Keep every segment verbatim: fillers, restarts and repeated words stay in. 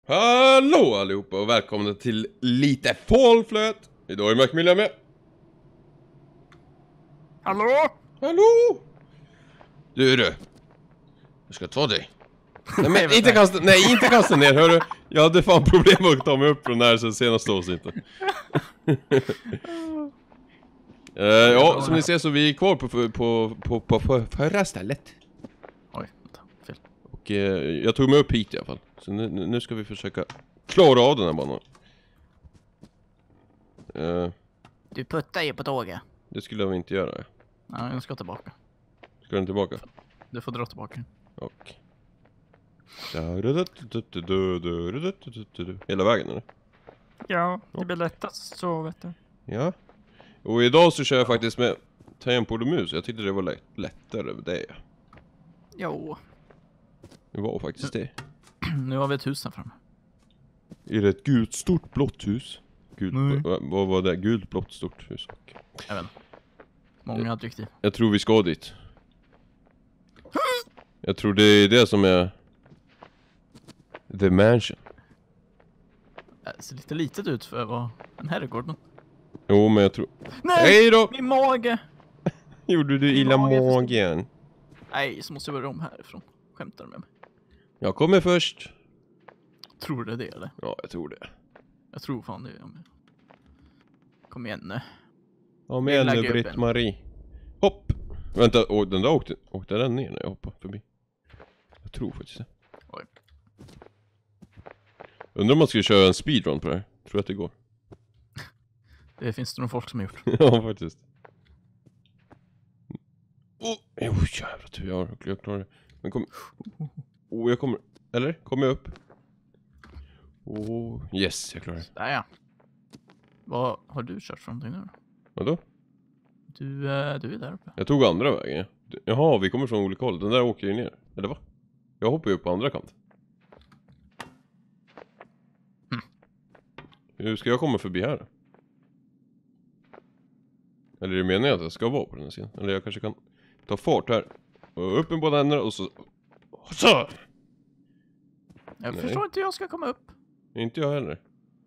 Hallå allihopa och välkomna till lite fålflöt. Idag är Macmillan med. Hallå? Hallå? Du du. Jag ska ta dig. Nej, men inte kasta, nej inte kasta ner, hörru. Jag hade fan problem att ta mig upp från här sen senaste avsnittet. uh, Ja, som ni ser så vi är kvar på, på, på, på, på, på förra stället. Oj, fel. Och uh, jag tog mig upp hit i alla fall. Så nu, nu ska vi försöka klara av den här banan. Uh, Du puttar ju på tåget. det skulle jag inte göra. Ja, jag ska tillbaka. Ska den tillbaka? Du får dra tillbaka. Och hela vägen eller? Ja, det blir lättast så, vet du. Ja. Och idag så kör jag faktiskt med tangentbord och mus. Jag tyckte det var lätt, lättare med det. Jo. Det var faktiskt det. Nu har vi ett hus här framme. Är det ett gult stort blått hus? Gult, Nej. vad, vad var det? Gult blått stort hus. Okay. Jag vet inte. Många adjektiv. Jag tror vi ska dit. Jag tror det är det som är The Mansion. Det ser lite litet ut för att vara en herrgård. Jo, men jag tror... Nej! Hej då! Min mage! Gjorde du illa magen? Nej, så måste jag börja om härifrån. Skämtar du med mig? Jag kommer först. Tror du det eller? Ja, jag tror det. Jag tror fan det. Kom igen nu. Ja, men nu Britt-Marie. Hopp! Vänta, oh, den där åkte, åkte den ner när jag hoppade förbi. Jag tror faktiskt det. Oj. Undrar om man ska köra en speedrun på det här. Tror att det går. Det finns det nog folk som har gjort. Ja, faktiskt. Oh, oh jävlar tur jag har. Jag klarar det. Men kom... Oh, jag kommer... Eller? Kommer jag upp? Oh, yes, jag klarar det. Där ja. Vad har du kört för någonting nu då? Vadå? Du, äh, du är där uppe. Jag tog andra vägen. Jaha, vi kommer från olika håll. Den där åker ju ner. Eller va? Jag hoppar ju upp på andra kant. Mm. Hur ska jag komma förbi här då? Eller är det meningen att jag ska vara på den här sidan? Eller jag kanske kan ta fart här. Och upp med båda händerna och så... Så! Jag Nej. förstår inte hur jag ska komma upp. Inte jag heller.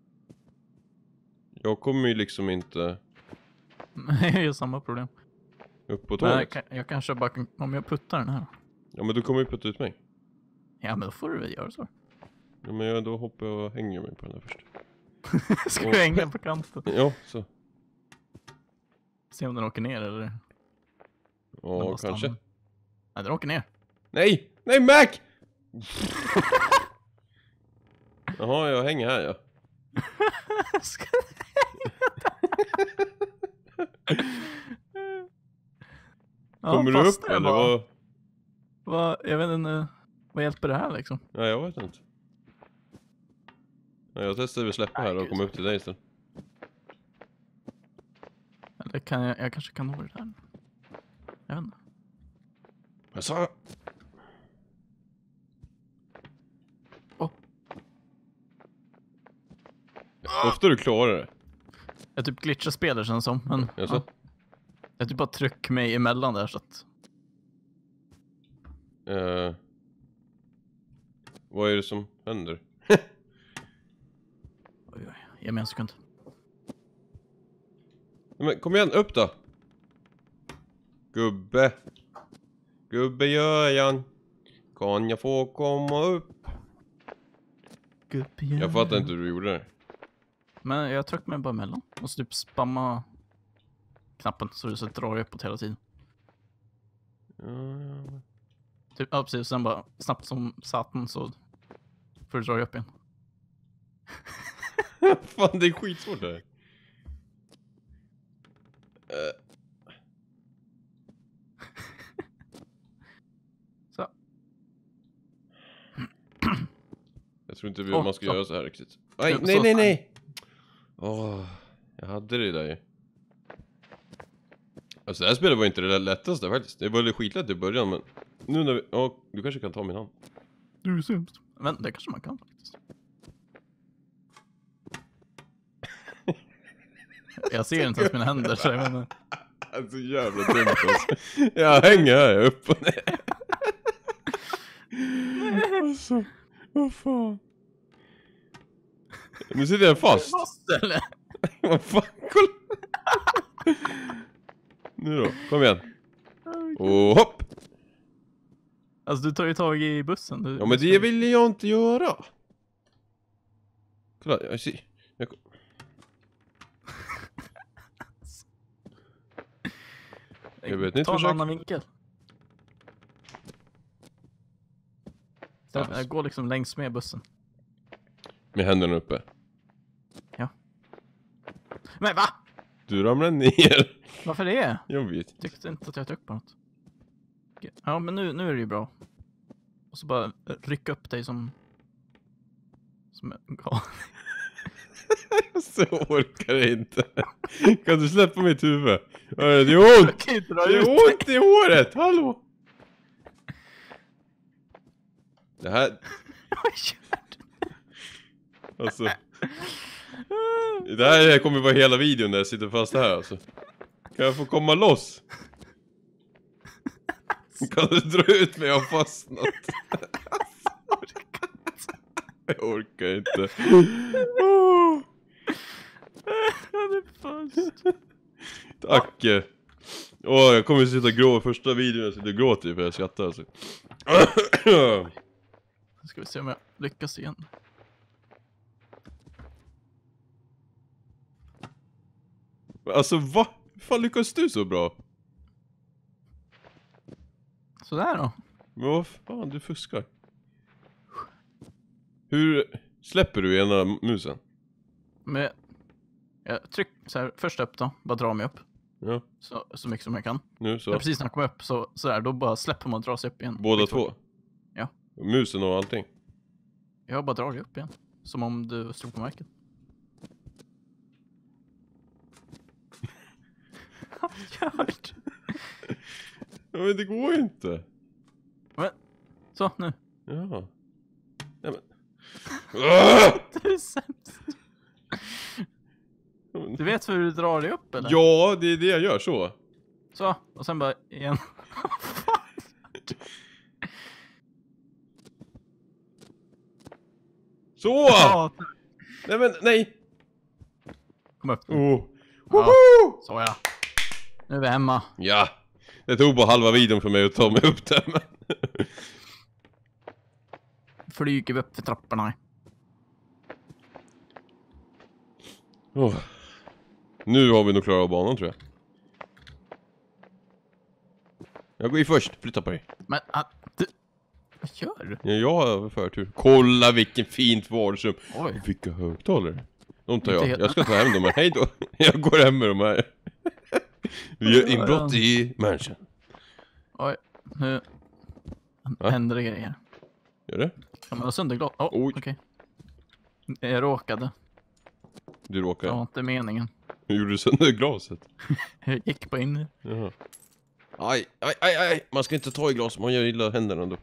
Jag kommer ju liksom inte Nej, jag har samma problem. upp på Men tåget. jag, kan, jag kanske bara kan, om jag puttar den här. Ja, men du kommer ju putta ut mig. Ja, men då får du väl göra så. Ja, men jag, då hoppar jag och hänger mig på den här först. Ska Och- du hänga på kanten? Ja, så. Se om den åker ner eller... Den Ja, bara kanske. stannar. Nej, den åker ner. Nej! Nej, Mac! Jaha, jag hänger här, ja. Ska- Ja, Kommer du fast upp det eller bara- vad? vad? Jag vet inte. Vad hjälper det här liksom? Ja, jag vet inte. Ja, jag testar att släppa här och komma upp till dig istället. Eller kan jag... Jag kanske kan nå det där. Jag vet inte. Jag sa... Åh. Ofta du klarar det. Jag typ glitchar spelar känns som. Men... Jaså? Ja. Jag typ bara tryck mig emellan där så att... Uh, vad är det som händer? Oj, oj. Ge mig en sekund. Men kom igen, upp då! Gubbe! Gubbe Göran! Kan jag få komma upp? Jag fattar inte hur du gjorde det. Men jag tryckte mig bara emellan. Och så typ spamma knappen så det så drar uppåt hela tiden. Ja, Typ, ja precis, sen bara snabbt som satan så får du dra upp igen. fan, det är skitsvårt det här. Uh, Så. jag tror inte vi, Åh, man ska så. göra så här riktigt. Nej, Så, nej, så, nej, fan. nej! Åh, jag hade det där ju. Alltså det här spelet var inte det där lättaste faktiskt. Det var lite skitlätt i början, men nu när vi... Ja, du kanske kan ta min hand. Du är sämst. Men det kanske man kan faktiskt. Jag ser inte ens mina händer så jag menar. Alltså jävla dumt alltså. Jag hänger här upp och ner. Alltså, vad fan. Nu sitter jag fast. Fast eller? Vad fan, kolla. Nu då, kom igen. Och hopp. Alltså du tar ju tag i bussen. Du, Ja, men det vill jag inte göra. Kolla, jag ser. Jag... jag vet inte Ta en försök. annan vinkel. Fast. Jag går liksom längs med bussen. Med händerna uppe. Ja. Men va? Du ramlar ner. Varför det? Jag vet. Tyckte inte att jag tryckte på något. Okej. Ja, men nu, nu är det ju bra. Och så bara rycka upp dig som... Som en gal. Så orkar jag inte. Kan du släppa mitt huvud? Det är ont! Det Det är ont i håret! Hallå! Det här... Alltså... Det här kommer vara hela videon när jag sitter fast här alltså. Kan jag få komma loss? Kan du dra ut mig? Jag har fastnat. Jag orkar inte. Oh. Han är fast. Tack. Åh, oh, jag kommer att sitta och gråta första videon jag sitter och gråter för jag skrattar alltså. Ska vi se om jag lyckas igen. Alltså va? Hur fan lyckas du så bra? Sådär då. Men vad fan, du fuskar. Hur släpper du ena musen? Men jag tryck så här, först upp då, bara dra mig upp. Ja, Så, så mycket som jag kan. nu så. Men precis när jag kommer upp så, så där, då bara släpper man och drar sig upp igen. Båda Liksom. två? Ja. Musen och allting? Jag har bara dragit upp igen. Som om du stod på marken. Gjort. Ja, men det går ju inte. Men, så nu. Ja. Ja men. Ah! Du är sämst. Du vet hur du drar dig upp eller? Ja, det är det jag gör så. Så, och sen bara igen. Så! Ja, Nej men, nej. kom upp. Oh. Ja. Woho! Så ja. Nu är vi hemma. Ja. Det tog bara halva videon för mig att ta mig upp där men. Flyger vi upp för trapporna. Oh. Nu har vi nog klarat av banan tror jag. Jag går i först, flytta på dig. Men, ah, du... Vad gör du? Ja, jag har förtur. Kolla vilken fint vardagsrum. Oj. Vilka högtalare. De tar Inte jag. helt- Jag ska ta hem dem här. Hej då. Jag går hem med de här. Vi gör inbrott i mansion. Oj, nu Va? händer det grejer. Gör det? Kan man ha sönderglas? Oh, Oj. okej. Jag råkade. Du råkar. Det var inte meningen. Hur gjorde du sönder glaset? Jag gick på in. Jaha. Aj, aj, aj, aj. Man ska inte ta i glas. Man gör illa händerna då.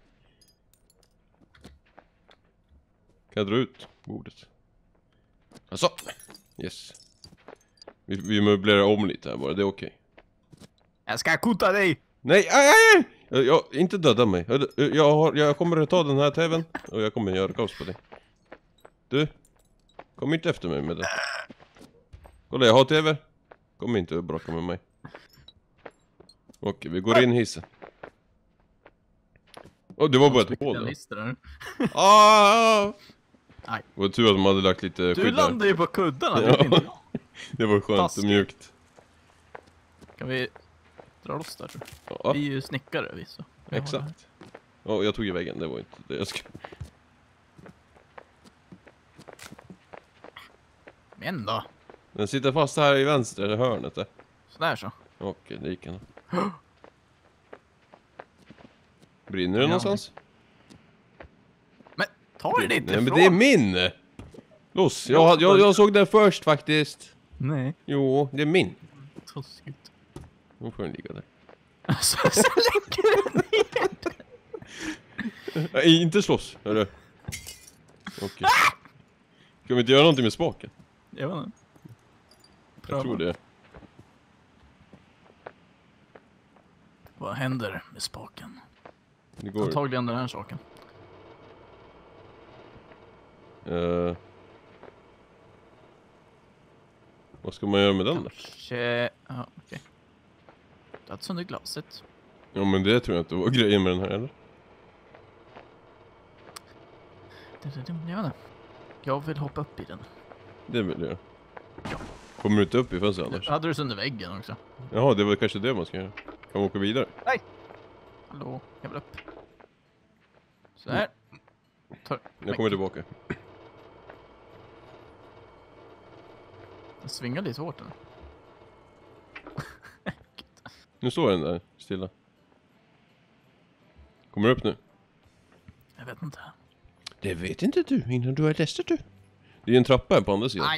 Kan jag dra ut bordet? Alltså. Yes. Vi, vi möblerar om lite här bara. Det är okej. Jag ska kota dig! Nej, aj, aj, aj! Jag, jag, inte döda mig. Jag, jag, har, jag kommer att ta den här täven och jag kommer att göra kaos på dig. Du, kom inte efter mig med det. Kolla, jag har tv. Kom inte och bråka med mig. Okej, vi går in i hissen. Åh, oh, det var bara ett hål där. Ah! Nej. Det var tur att de hade lagt lite Du skydd där. landade ju på kuddarna. Ja. Det är inte jag. Det var skönt Taskigt. och mjukt. Kan vi dra loss där tror jag? Ja, Vi är ju snickare vi så. Vi har det här. exakt. Ja, jag tog i väggen. Det var inte det jag skulle... Men då. Den sitter fast här i vänster hörnet där. Sådär så. Okej, det gick ändå. Brinner det Ja, någonstans? Men ta det inte Nej, men ifrån. det är min! Loss, jag, jag, jag såg den först faktiskt. Nej. Jo, det är min. Taskigt. Nu får den ligga där. Alltså, så lägger du ner. Nej, inte slåss, hörru. Okej. Ska vi inte göra någonting med spaken? Jag vet inte. Jag tror det. Vad händer med spaken? Det går. Antagligen den här saken. Uh, Vad ska man göra med den då? Kanske... Ja, okej. Du hade sönder glaset. Ja, men det tror jag inte var grejen med den här, eller? Det, det, det, jag vet inte. Jag vill hoppa upp i den. Det vill jag. Ja. Kommer du inte upp i fönstret annars? Hade du sönder väggen också? Jaha, det var kanske det man ska göra. Kan man åka vidare? Nej! Hallå, jag vill upp. Så här. Tar. Jag kommer tillbaka. Den svingar lite hårt den. Nu står den där stilla. Kommer du upp nu? Jag vet inte. Det vet inte du innan du har testat du. Det är en trappa här på andra sidan. Nej!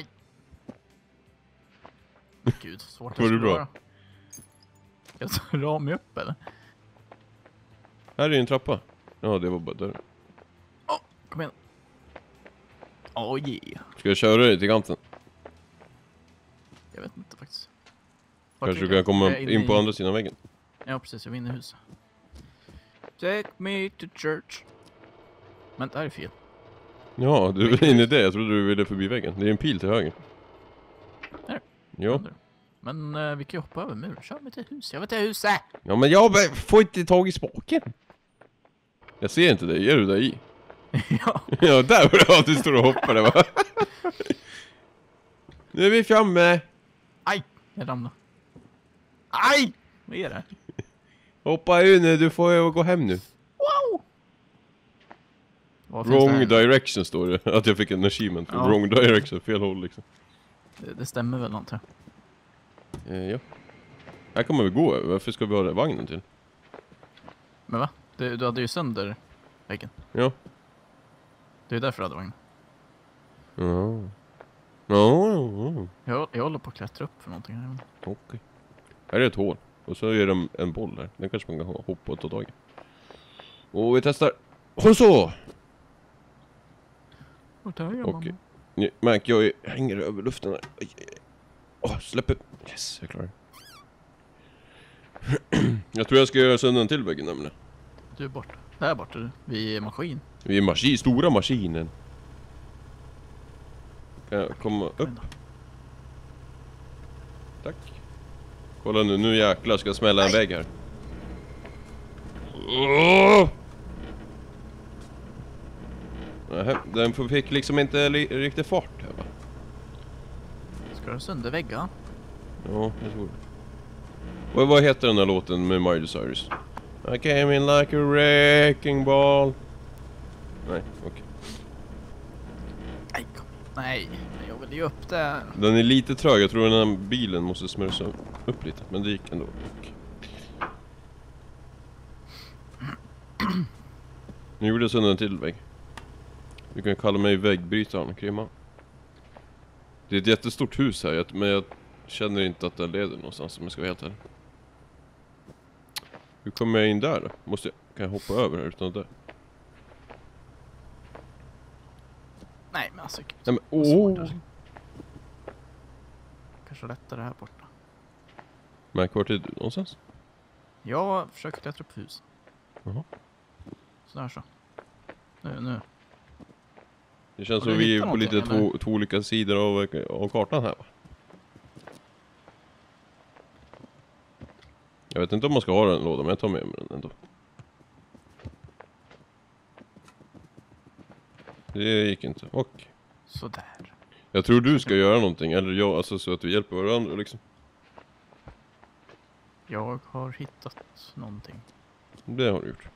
Gud, svårt Var det skulle bra? vara. Jag drar mig upp eller? Här är en trappa. Ja, det var bara där. Åh, kom igen. Åh, oh, yeah. Ska jag köra dig till kanten? Jag vet inte faktiskt. Vart Kanske är du jag? kan komma Jag är inne in på i- andra sidan väggen. Ja, precis. Jag var inne i huset. Take me to church. Men det här är fel. Ja, du är inne i det. Jag trodde du ville förbi väggen. Det är en pil till höger. Här. Ja. Men uh, vi kan ju hoppa över muren. Kör mig till huset. Jag vet till huset. Ja, men jag be- får inte tag i spaken. Jag ser inte dig. Är du där i? Ja. Ja, där var det att du står och hoppar där, va? Nu är vi framme. Aj! Jag ramlade. Aj! Vad är det? Hoppa ur nu. Du får ju gå hem nu. Wow! Vad finns Wrong det här? direction står det. Att jag fick en achievement för Ja. wrong direction. Fel håll liksom. Det, det stämmer väl antar jag. Eh, ja. Här kommer vi gå över. Varför ska vi ha den vagnen till? Men va? Du, du hade ju sönder väggen. Ja. Det är därför du hade vagnen. Ja. Ja, ja, Jag, jag håller på att klättra upp för någonting här. ja. Okej. Här är ett hål. Och så är det en, en boll där. Den kanske man kan ha- hoppa och ta tag i. Och vi testar. Och så! Och där är jag, Okej. mamma. Nu, Mac, jag är- hänger över luften här. Aj, aj, aj. Åh, släpp upp. Yes, jag klarar det. Jag tror jag ska göra sönder en till väggen nämligen. Du är borta. Där borta du. Vi är maskin. Vi är maskin, stora maskinen. Kan jag komma upp? Kom igen då. Tack. Kolla nu, nu jäklar ska jag smälla en vägg här. Åh! Nähä, den fick liksom inte li- riktigt fart här, va? Ska du sönder väggar? Ja, jag tror det. Vad, vad heter den där låten med Miley Cyrus? I came in like a wrecking ball. Nej, okej. Nej, kom. Nej. Jag vill ju upp där. Den är lite trög, jag tror den här bilen måste smörsa upp lite. Men det gick ändå. Okej. Nu gjorde jag sönder en till vägg. Du kan kalla mig väggbrytaren, Krimma. Det är ett jättestort hus här, jag- men jag känner inte att det leder någonstans om jag ska vara helt ärlig. Hur kommer jag in där då? Måste jag, kan jag hoppa över här utan att dö? Nej, men alltså. Gud. Nej men, Vad svårt, åh! alltså. Kanske lättare här borta. Men vart är du någonstans? Jag försöker klättra upp hus. Jaha. Så där så. Nu, nu. Det känns Har som du vi är hittat på lite någonting, två, två olika sidor av, av kartan här, va? Jag vet inte om man ska ha den lådan, men jag tar med mig den ändå. Det gick inte. Och Sådär. jag tror du ska göra någonting, eller jag, alltså så att vi hjälper varandra liksom. Jag har hittat någonting Det har du gjort.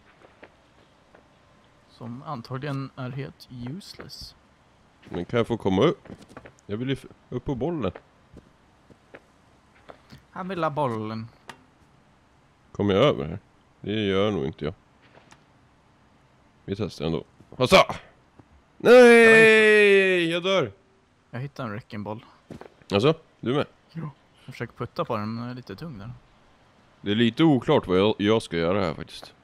som antagligen är helt useless. Men kan jag få komma upp? Jag vill ju f- upp på bollen. Han vill ha bollen. Kommer jag över här? Det gör nog inte jag. Vi testar ändå. Hassa! Nej! Jag dör! Jag hittade en wreckingboll. Alltså, du med? Jag försöker putta på den, men den är lite tung där. Det är lite oklart vad jag, jag ska göra här faktiskt.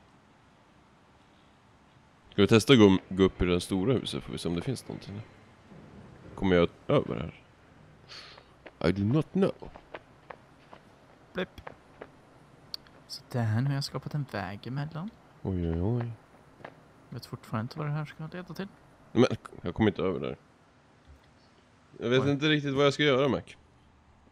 Ska vi testa gå, gå upp i det stora huset, får vi se om det finns någonting. Kommer jag över här? I do not know. Blipp. Så där, nu har jag skapat en väg emellan. Oj, oj, oj. Jag vet fortfarande inte vad det här ska leda till. Men jag kommer inte över där. Jag vet Oj. inte riktigt vad jag ska göra, Mac.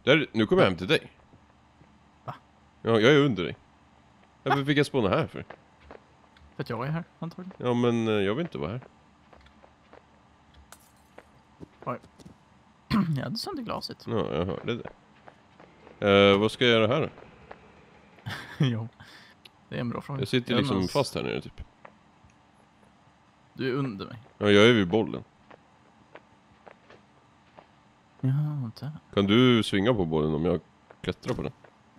Där, nu kommer jag hem till dig. Va? Ja, jag är under dig. Varför fick jag spåna här för? För att jag är här, antagligen. Ja, men eh, jag vill inte vara här. Oj. Jag hade sönder glaset. Ja, jag hörde det. Uh, vad ska jag göra här då? Jo. Det är en bra fråga. Jag sitter Jag liksom undrar- fast här nere typ. Du är under mig. Ja, jag är vid bollen. Ja, där. Kan du svinga på bollen om jag klättrar på den?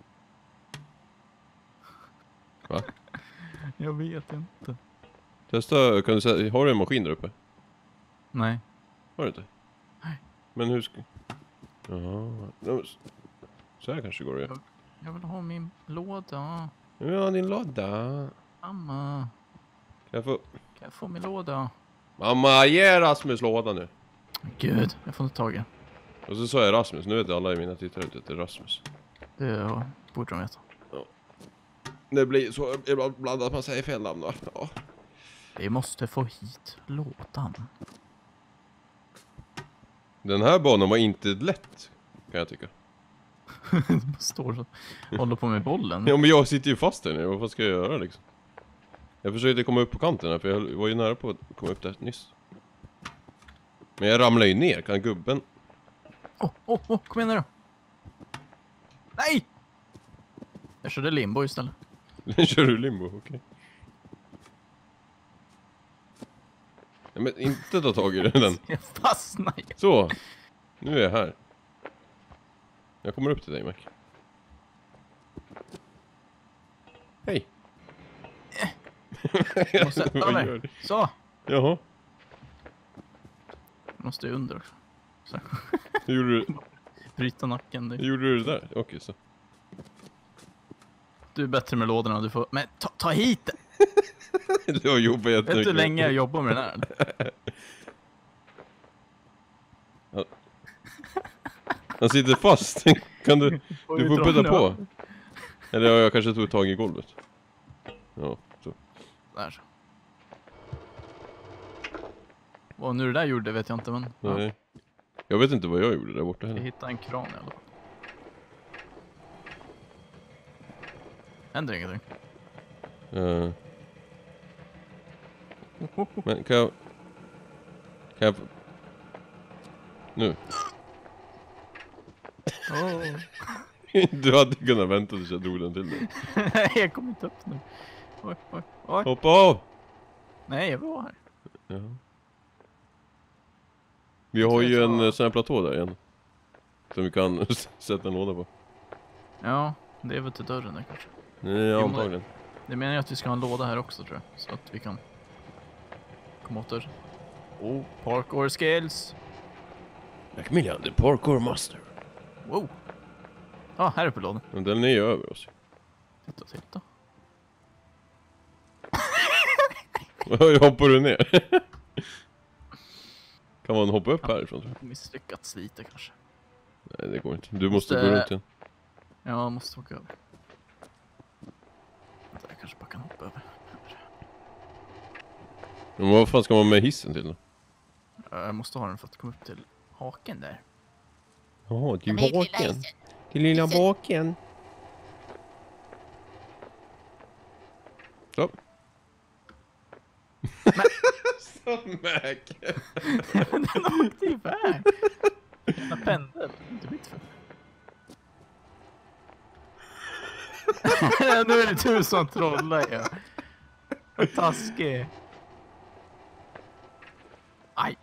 Va? Jag vet inte. Testa, kan du säga, har du en maskin där uppe? Nej. Har du inte? Nej. Men hur ska... Jaha. Ja, så här kanske går det. Jag, jag vill ha min låda. Ja, din låda. Mamma. Kan jag få... Kan jag få min låda? Mamma, ge Rasmus låda nu. Gud, jag får inte tag i den. Och så sa jag Rasmus, nu vet alla i mina tittare att det är Rasmus. Det ja, borde de veta. Det blir så ibland att man säger fel namn då. Ja. Vi måste få hit lådan. Den här banan var inte lätt, kan jag tycka. Står och håller på med bollen. Ja, men jag sitter ju fast där nu, vad ska jag göra liksom? Jag försökte komma upp på kanten här, för jag var ju nära på att komma upp där nyss. Men jag ramlade ju ner, kan gubben... Åh, åh, åh, kom igen nu då. Nej! Jag körde limbo istället. Den kör du limbo, okej. Okay. Nej, men inte ta tag i den. Jag fastnade. Så, nu är jag här. Jag kommer upp till dig, Mac. Hej. Jag måste sätta Vad mig. gör du? Så. Jaha, Jag måste ju under också. Så. hur gjorde du, Bryta nacken. hur Du. gjorde du det där? Okej, okay, så. du är bättre med lådorna. Du får... Men ta, ta hit den. Det var jobbigt jättemycket. Vet du hur länge jag jobbar med den här? Ja. Han sitter fast. Kan du... Du får putta på. Eller ja, jag kanske tog tag i golvet. Ja, så. Där så. Vad nu det där gjorde vet jag inte, men... Ja, Nej. Jag vet inte vad jag gjorde där borta vi heller. hittade en kran i alla fall. Händer ingenting. Uh, men kan jag... Kan jag... Nu. Oh. Du hade kunnat vänta tills jag drog den till dig. Nej, jag kommer inte upp nu. Oj, oj, oj. Hoppa av! Nej, jag var här. Ja. Vi har ju en eh, sån här platå där igen. Som vi kan sätta en låda på. Ja, det är väl till dörren där kanske. Nej, Jo, antagligen. Det menar jag att vi ska ha en låda här också, tror jag. Så att vi kan komma åt dörren. Oh, parkour skills. Macmillan, the parkour master. Wow. Ja, ah, här är på lådan. Men den är ju över oss. Titta, titta. Hur hoppar du ner? Kan man hoppa upp härifrån, tror jag? Misslyckats lite kanske. Nej, det går inte. Du måste, Måste- gå runt igen. Ja, jag måste åka över. Vänta, jag kanske bara kan hoppa över. Men vad fan ska man med hissen till då? Ja, jag måste ha den för att komma upp till haken där. Jaha, till Men det är lilla baken. isen. Till lilla Isen. baken. Så. Så Mac. Den åkte iväg. Jävla pendel. Inte mitt fel. Nu är det du som trollar ju. Vad taskig. Aj.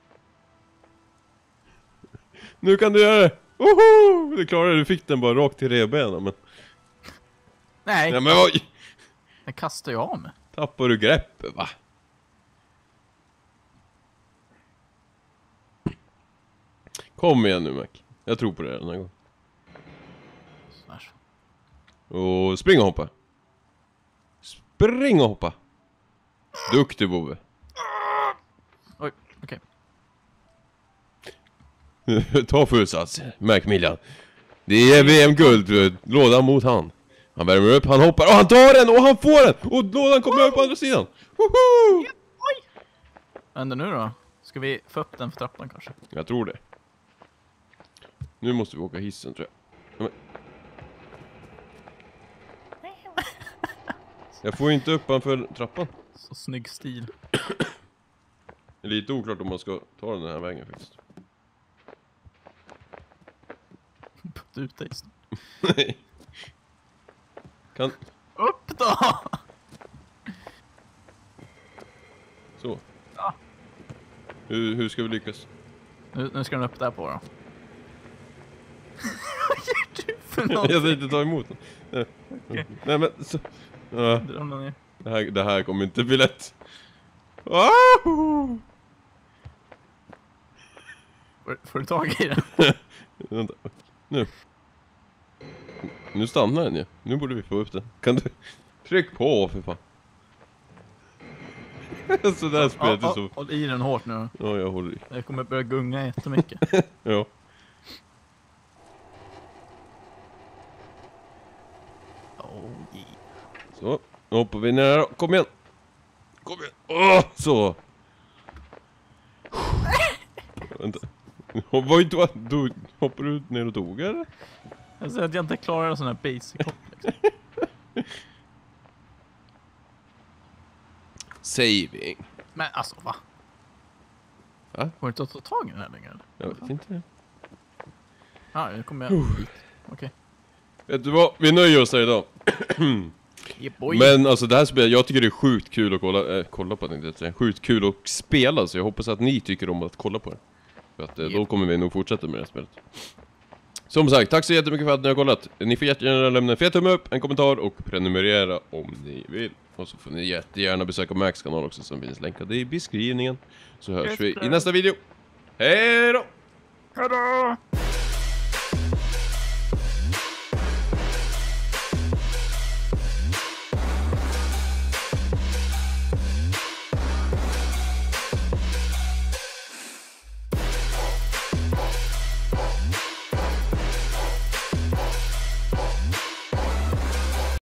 Nu kan du göra det! Woho! Du klarade det, du fick den bara rakt till revbenen, men... Nej, Ja, men oj! den kastar jag av mig. Tappar du greppet, va? Kom igen nu, Mac. Jag tror på det den här gången. Sådär. Och spring och hoppa. Spring och hoppa. Duktig, Bove. Oj, okej. Ta fullsats, Macmillan. Det är V M-guld, lådan mot han. Han värmer upp, han hoppar, och han tar den, och han får den! Och lådan kommer upp på andra sidan. Woho! Vad händer nu då? Ska vi få upp den för trappan kanske? Jag tror det. Nu måste vi åka hissen, tror jag. Men... Jag får ju inte upp han för trappan. Så snygg stil. Det är lite oklart om man ska ta den här vägen faktiskt. Putt ut dig. Nej. Kan... Upp då! Så. Ja. Hur, hur ska vi lyckas? Nu, nu ska den upp där på då. Vad gör du för något? Jag tänkte ta emot den. Nej, Okej. Nej men så... Ja, Du ramlar ner. det, här, det här kommer inte bli lätt. Ah! Får, får du tag i den? Vänta. Nu. Nu stannar den ju. Nu borde vi få upp den. Kan du... Tryck på för fan. Så där spelet är så... Håll i den hårt nu. Ja, jag håller i. Jag kommer börja gunga jättemycket. Ja. Oh, yeah. Så. Nu hoppar vi ner då. Kom igen. Kom igen. Åh, så. Vänta. Vad inte vad? Du hoppar du ner och tog eller? Jag säger att jag inte klarar en sån här basic hopp liksom. Saving. Men alltså va? Va? Går det inte att ta tag i den här längre? Eller? Jag vet inte. Ja, ah, nu kommer jag dit. Okej. Okay. Vet du vad? Vi nöjer oss här idag. Yeah, boy. Men alltså det här spelet, jag tycker det är sjukt kul att kolla, äh, kolla på det, inte. Sjukt kul att spela, så jag hoppas att ni tycker om att kolla på det. För att äh, då kommer vi nog fortsätta med det här spelet. Som sagt, tack så jättemycket för att ni har kollat. Ni får jättegärna lämna en fet tumme upp, en kommentar och prenumerera om ni vill. Och så får ni jättegärna besöka Max kanal också som finns länkade i beskrivningen. Så hörs vi i nästa video. Hej då! Hejdå!